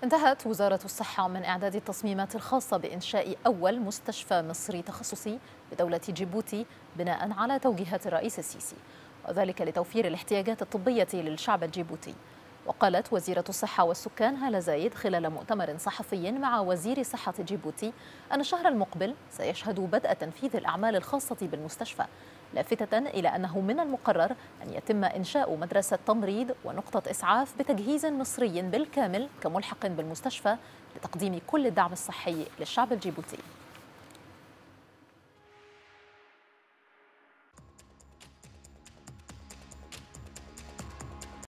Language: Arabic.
انتهت وزارة الصحة من إعداد التصميمات الخاصة بإنشاء أول مستشفى مصري تخصصي بدولة جيبوتي بناء على توجيهات الرئيس السيسي، وذلك لتوفير الاحتياجات الطبية للشعب الجيبوتي. وقالت وزيرة الصحة والسكان هالة زايد خلال مؤتمر صحفي مع وزير صحة جيبوتي أن الشهر المقبل سيشهد بدء تنفيذ الأعمال الخاصة بالمستشفى، لافتة إلى أنه من المقرر أن يتم إنشاء مدرسة تمريض ونقطة إسعاف بتجهيز مصري بالكامل كملحق بالمستشفى لتقديم كل الدعم الصحي للشعب الجيبوتي.